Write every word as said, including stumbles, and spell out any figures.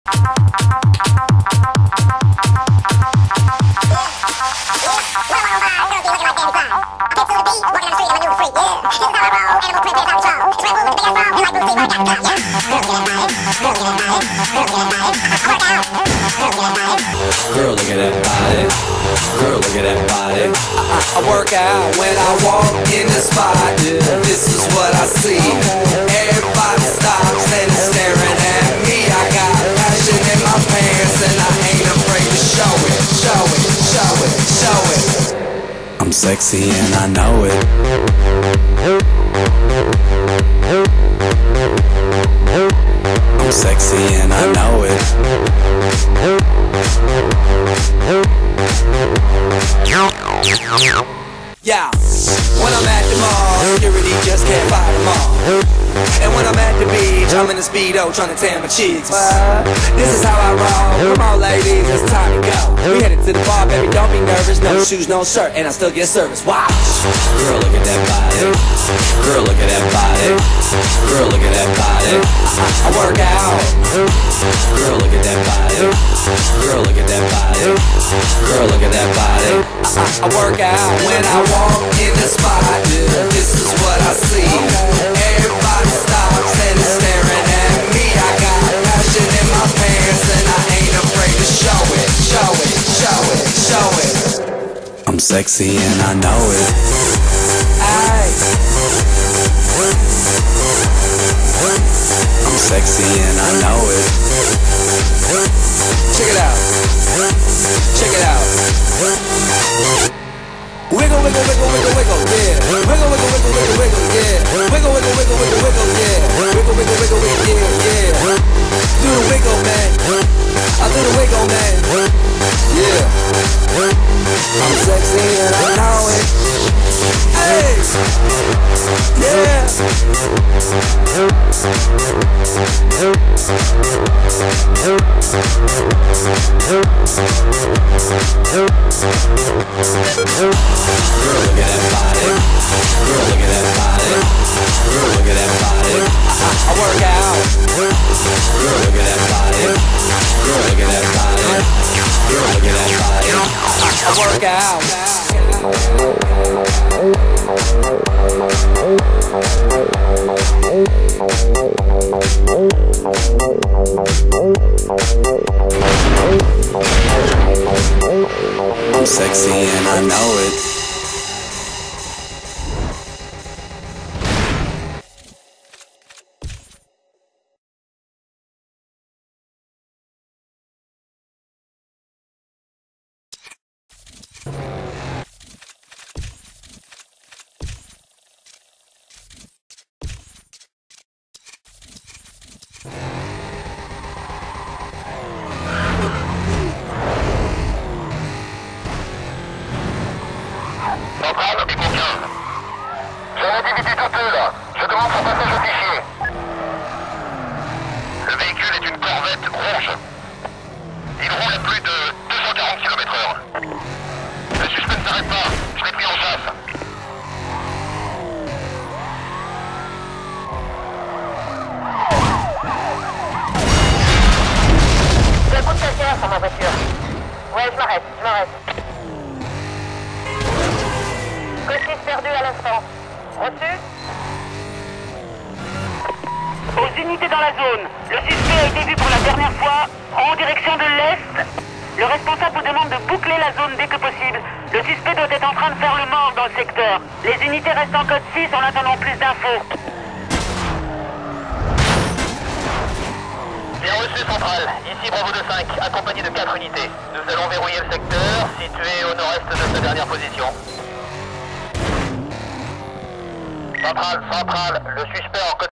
Girl, look at that body. Girl, look at that body. I, I work out when I walk in the spot. This is what I see. Everybody stops and is staring at me. I got passion in my pants and I ain't afraid to show it. Show it, show it, show it. I'm sexy and I know it. I'm sexy and I know it. Yeah, when I'm at the mall, security just can't fight them all. And when I'm at the beach, I'm in a Speedo trying to tan my cheeks. But this is how I roll. Come on ladies, it's time to go. We headed to the bar, baby, don't be nervous. No shoes, no shirt, and I still get service. Watch. Girl, look at that body. Girl, look at that body. Girl, look at that body. I, I work out. Girl, look at that body. Girl, look at that body. Girl, look at that body. I, I, I work out when I walk in the spot. This is what I see. Everybody stops and is staring at me. I got passion in my pants and I ain't afraid to show it. Show it, show it, show it. I'm sexy and I know it. Aye. I'm sexy and I know it. Check it out. Check it out. Wiggle, wiggle, wiggle, wiggle, wiggle, yeah. Wiggle, wiggle, wiggle, wiggle, wiggle, yeah. Wiggle, wiggle, wiggle, wiggle, wiggle, yeah. Wiggle, wiggle, wiggle, wiggle, yeah, yeah. Do the wiggle, man. I do the wiggle, man. Yeah. I'm sexy and I know it. Hey. Yeah. Girl, look at that body. Girl, look at that body. Girl, look at that body. I, I, I work out. Girl, look at that body. Girl, look at that body. Girl, look at that body. I, I work out. I'm sexy and I know it. Je demande son passage au fichier. Le véhicule est une Corvette rouge. Il roule à plus de deux cent quarante kilomètres heure. Le suspect ne s'arrête pas. Je l'ai pris en chasse. J'ai un coup de stationnaire sur ma voiture. Ouais, je m'arrête, je m'arrête. Code six perdu à l'instant. Reçu? Aux unités dans la zone, le suspect a été vu pour la dernière fois en direction de l'Est. Le responsable vous demande de boucler la zone dès que possible. Le suspect doit être en train de faire le mort dans le secteur. Les unités restent en code six en attendant plus d'infos. Bien reçu central, ici Bravo deux cinq, accompagné de quatre unités. Nous allons verrouiller le secteur, situé au nord-est de sa dernière position. Central, central, le suspect en code